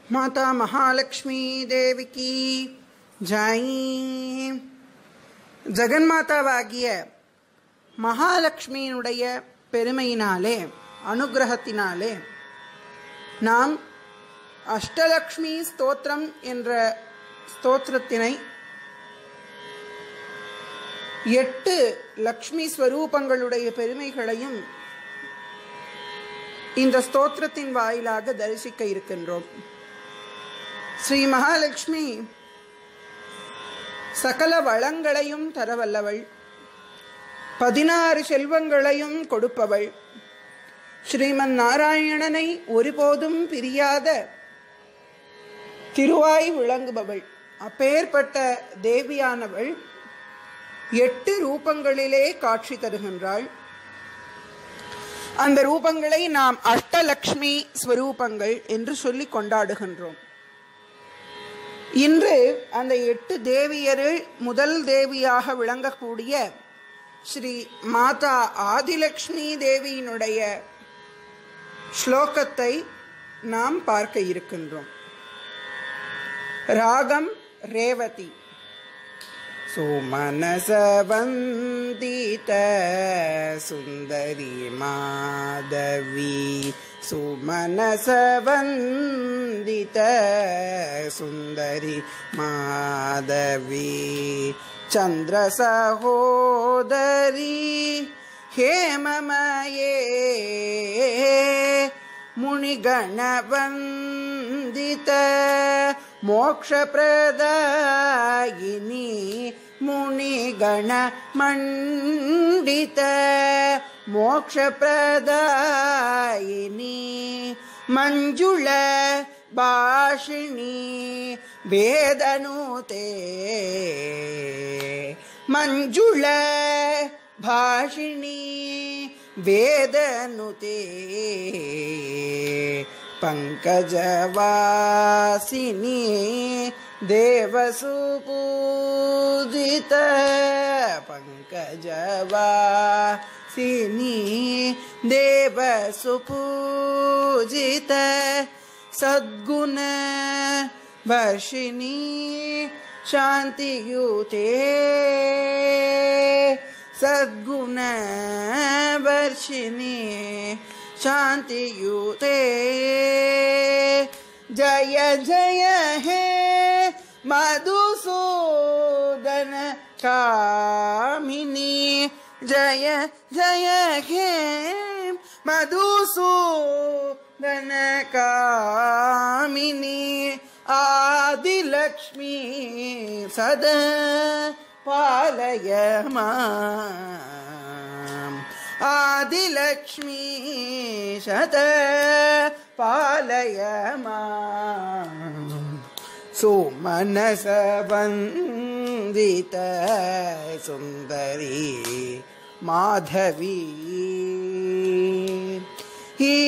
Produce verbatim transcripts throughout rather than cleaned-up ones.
माता महालक्ष्मी देवी की जय. ஜெகன்மாதாவாகிய மகாலட்சுமியினுடைய பெருமையினாலே அனுகிரகத்தினாலே நாம் அஷ்டலக்ஷ்மி ஸ்தோத்திரம் என்ற ஸ்தோத்திரத்தினை எட்டு லக்ஷ்மி ஸ்வரூபங்களுடைய பெருமைகளையும் இந்த ஸ்தோத்திரத்தின் வாயிலாக தரிசிக்க இருக்கின்றோம். ஸ்ரீ மகாலட்சுமி சகல வளங்களையும் தரவல்லவள், பதினாறு செல்வங்களையும் கொடுப்பவள், ஸ்ரீமன் நாராயணனை ஒருபோதும் பிரியாத திருவாய் விளங்குபவள். அப்பேற்பட்ட தேவியானவள் எட்டு ரூபங்களிலே காட்சி தருகின்றாள். அந்த ரூபங்களை நாம் அஷ்டலக்ஷ்மி ஸ்வரூபங்கள் என்று சொல்லி கொண்டாடுகின்றோம். இன்று அந்த எட்டு தேவியரில் முதல் தேவியாக விளங்கக்கூடிய ஸ்ரீ மாதா ஆதிலக்ஷ்மி தேவியினுடைய ஸ்லோகத்தை நாம் பார்க்க இருக்கின்றோம். ராகம் ரேவதி. சுமனச வந்தித சுந்தரி மாதவி, சுமனச வந்தித சுந்தரி மாதவி, சந்திர சகோதரி ஹேமமயே, முனிகண வந்தித மோக்ஷ பிரதாயினி, முனிகண மண்டித மோக்ஷ பிரதாயினி, மஞ்சுள பாஷிணி வேதனுதே, மஞ்சுள பாஷிணி வேதனுதே, பங்கஜவாசினி தேவசுபூஜித, பங்கஜவாசினி தேவசுபூஜித, சத்குண வர்ஷினி சாந்தியுதே, சத்குண வர்ஷினி शांतियुते, जय जय हे मधुसूदन कामिनी, जय जय हे मधुसूदन कामिनी, आदिलक्ष्मी सदा पालय माम्, आदिलक्ष्मी शत पालय माम्, सुमनस वंदित सुंदरी माधवी, ही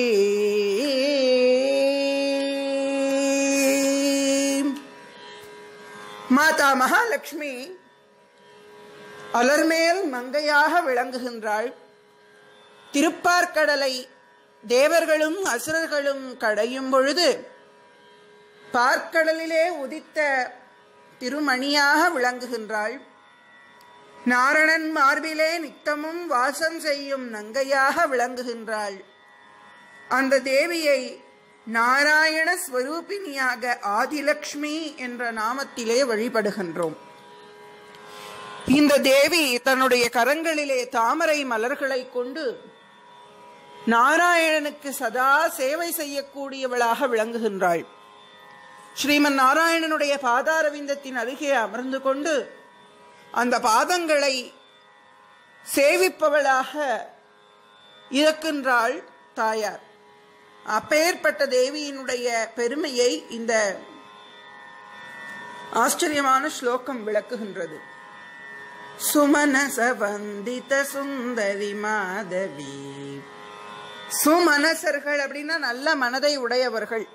माता महालक्ष्मी அலர்மேல் மங்கையாக விளங்குகின்றாள். திருப்பார்கடலை தேவர்களும் அசுரர்களும் கடையும் பொழுது பார்க்கடலிலே உதித்த திருமணியாக விளங்குகின்றாள். நாரணன் மார்பிலே நித்தமும் வாசம் செய்யும் நங்கையாக விளங்குகின்றாள். அந்த தேவியை நாராயண ஸ்வரூபிணியாக ஆதிலக்ஷ்மி என்ற நாமத்திலே வழிபடுகின்றோம். இந்த தேவி தன்னுடைய கரங்களிலே தாமரை மலர்களை கொண்டு நாராயணனுக்கு சதா சேவை செய்யக்கூடியவளாக விளங்குகின்றாள். ஸ்ரீமன் நாராயணனுடைய பாதாரவிந்தத்தின் அருகே அமர்ந்து கொண்டு அந்த பாதங்களை சேவிப்பவளாக இருக்கின்றாள் தாயார். அப்பேற்பட்ட தேவியினுடைய பெருமையை இந்த ஆச்சரியமான ஸ்லோகம் விளக்குகின்றது. சுமனச வந்தித சுந்தரி மாதவி. சுமனசர்கள் அப்படின்னா நல்ல மனதை உடையவர்கள்,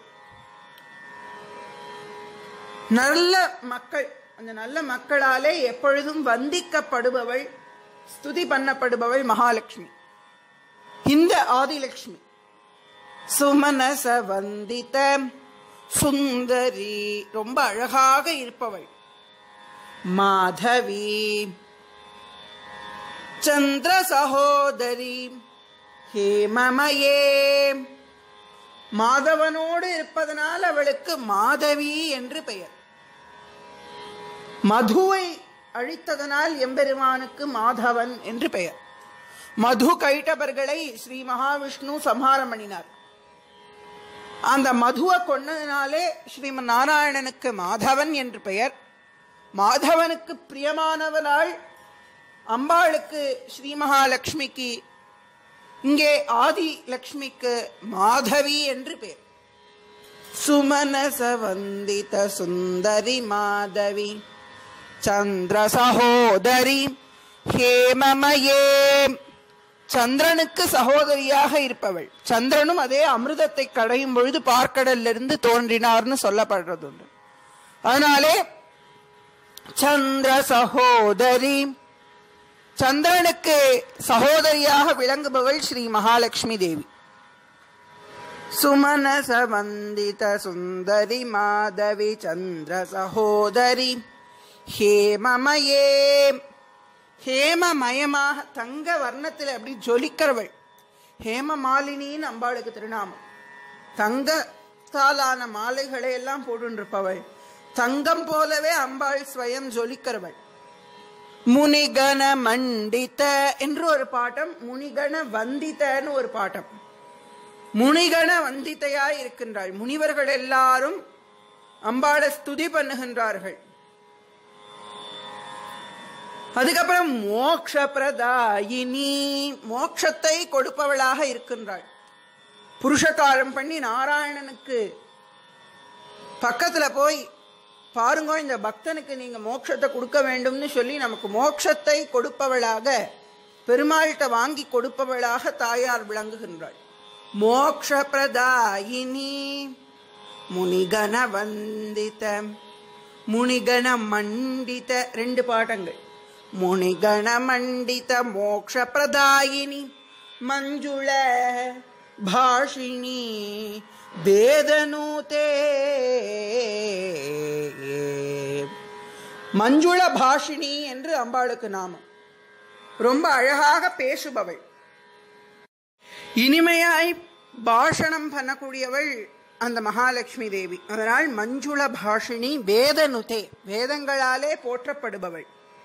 நல்ல மக்கள். அந்த நல்ல மக்களாலே எப்பொழுதும் வந்திக்கப்படுபவள், ஸ்துதி பண்ணப்படுபவள் மகாலட்சுமி. இந்த ஆதிலட்சுமி சுமனச வந்தித சுந்தரி ரொம்ப அழகாக இருப்பவள், மாதவி சந்திர சகோதரி, ஹேமமயே மாதவனோடு இருப்பதனால் அவளுக்கு மாதவி என்று பெயர். மதுவை அழித்ததனால் எம்பெருமானுக்கு மாதவன் என்று பெயர். மது கைட்டவர்களை ஸ்ரீ மகாவிஷ்ணு சம்ஹாரம் பண்ணினார். அந்த மதுவை கொன்னதினாலே ஸ்ரீமன் நாராயணனுக்கு மாதவன் என்று பெயர். மாதவனுக்கு பிரியமானவனாள் அம்பாளுக்கு ஸ்ரீ மகாலட்சுமிக்கு, இங்கே ஆதி லட்சுமிக்கு மாதவி என்று பெயர். சுமனச வந்தித சுந்தரி மாதவி சந்திர சகோதரி ஹேமமயே, சந்திரனுக்கு சகோதரியாக இருப்பவள். சந்திரனும் அதே அமிர்தத்தை கடையும் பொழுது பார்க்கடலிருந்து தோன்றினார்னு சொல்லப்படுறது உண்டு. அதனாலே சந்திர சகோதரி, சந்திரனுக்கு சகோதரியாக விளங்குபவள் ஸ்ரீ மகாலட்சுமி தேவி. சுமனச வந்தித சுந்தரி மாதவி சந்திர சகோதரி ஹேமமயே, ஹேமமயமாக தங்க வர்ணத்தில் அப்படி ஜொலிக்கிறவள். ஹேம மாலினின்னு அம்பாளுக்கு திருநாமம். தங்கத்தாலான மாலைகளை எல்லாம் போட்டுருப்பவள். தங்கம் போலவே அம்பாள் ஸ்வயம் ஜொலிக்கிறவள். முனிகண மண்டித என்று ஒரு பாட்டம், முனிகண வந்திதன்னு ஒரு பாட்டம். முனிகண வந்திதையாய் இருக்கின்றாள். முனிவர்கள் எல்லாரும் அம்பாளை ஸ்துதி பண்ணுகின்றார்கள். அதுக்கப்புறம் மோக்ஷ பிரதாயினி, மோட்சத்தை கொடுப்பவளாக இருக்கின்றாள். புருஷகாரம் பண்ணி நாராயணனுக்கு பக்கத்துல போய் பாருங்க, இந்த பக்தனுக்கு நீங்க மோட்சத்தை கொடுக்க வேண்டும்னு சொல்லி நமக்கு மோட்சத்தை கொடுப்பவளாக, பெருமாள்கிட்ட வாங்கி கொடுப்பவளாக தாயார் விளங்குகின்றாள். மோக்ஷ பிரதாயினி முனிகண வந்தித, முனிகண மண்டித, ரெண்டு பாடங்கள். முனிகண மண்டித மோக்ஷ பிரதாயினி மஞ்சுள பாஷினி வேதனூதே, மஞ்சுள பாஷினி என்று அம்பாளுக்கு நாமம். ரொம்ப அழகாக பேசுபவள், இனிமையாய் பாஷணம் பண்ணக்கூடியவள் அந்த மகாலட்சுமி தேவி. அதனால் மஞ்சுள பாஷினி வேதனுதே, வேதங்களாலே போற்றப்படுபவள்.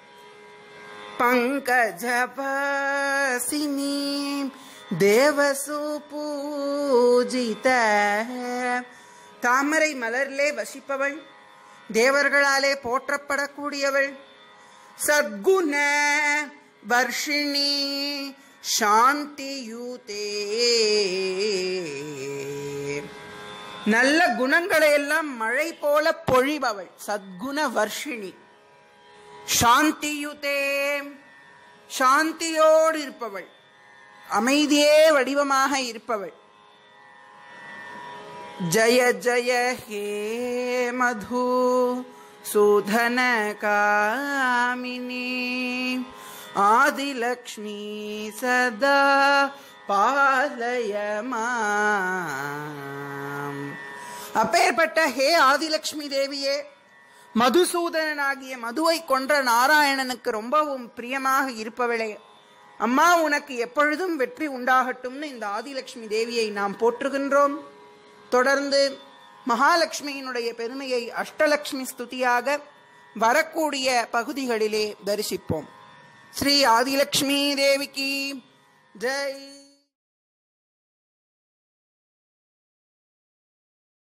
பங்கஜவாசினி தேவசு பூஜித, தாமரை மலர்லே வசிப்பவள், தேவர்களாலே போற்றப்படக்கூடியவள். சத்குண வர்ஷிணி சாந்தியூதே, நல்ல குணங்களை எல்லாம் மழை போல பொழிபவள். சத்குண வர்ஷிணி சாந்தியுதே, சாந்தியோடு இருப்பவள், அமைதியே வடிவமாக இருப்பவள். ஜய ஜய ஹே மது சூதன காமினி ஆதிலக்ஷ்மி சதா பாலய மாம். அப்பேற்பட்ட ஹே ஆதிலக்ஷ்மி தேவியே, மதுசூதனாகிய மதுவை கொன்ற நாராயணனுக்கு ரொம்பவும் பிரியமாக இருப்பவளே, அம்மா உனக்கு எப்பொழுதும் வெற்றி உண்டாகட்டும்னு இந்த ஆதிலட்சுமி தேவியை நாம் போற்றுகின்றோம். தொடர்ந்து மகாலட்சுமியினுடைய பெருமையை அஷ்டலட்சுமி ஸ்துதியாக வரக்கூடிய பகுதிகளிலே தரிசிப்போம். ஸ்ரீ ஆதிலட்சுமி தேவிக்கு ஜெய்.